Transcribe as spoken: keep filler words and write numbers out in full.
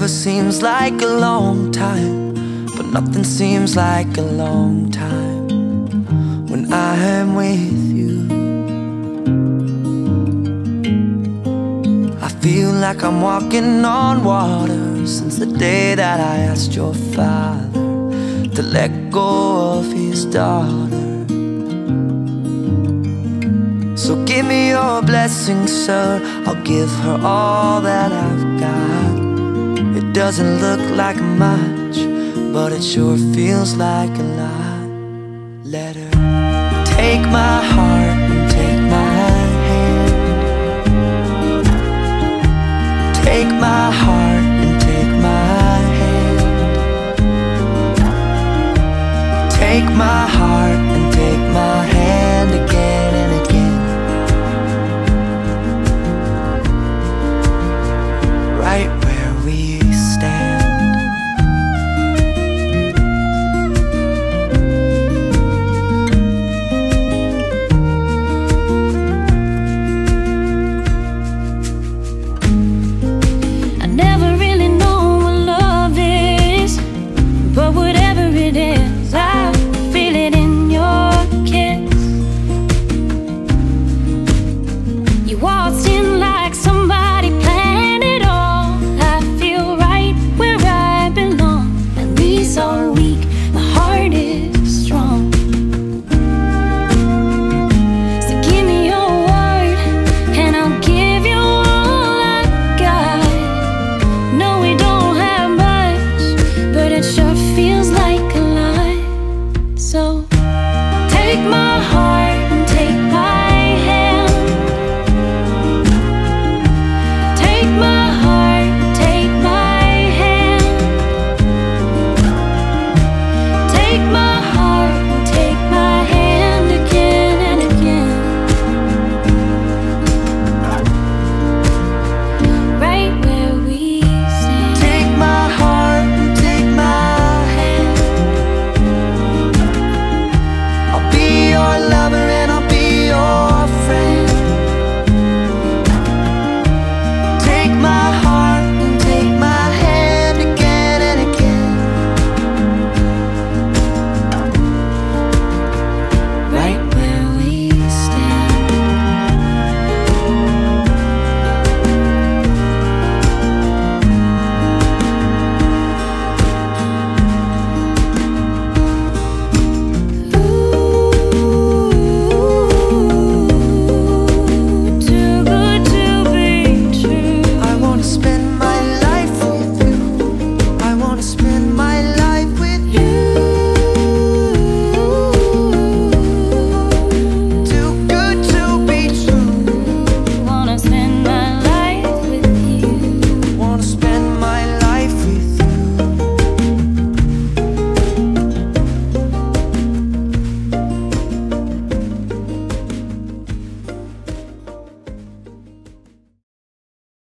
never seems like a long time, but nothing seems like a long time when I am with you. I feel like I'm walking on water since the day that I asked your father to let go of his daughter. So give me your blessing, sir, I'll give her all that I've got. It doesn't look like much, but it sure feels like a lot. Let her take my heart and take my hand. Take my heart and take my hand. Take my heart and take my hand again and again. Right where we stand. I never really know what love is, but whatever it is, I feel it in your kiss. You waltzed in like somebody planned it all. I feel right where I belong. At least all week, my heart is strong. So give me your word, and I'll give you all I got. No, we don't have much, but it sure feels like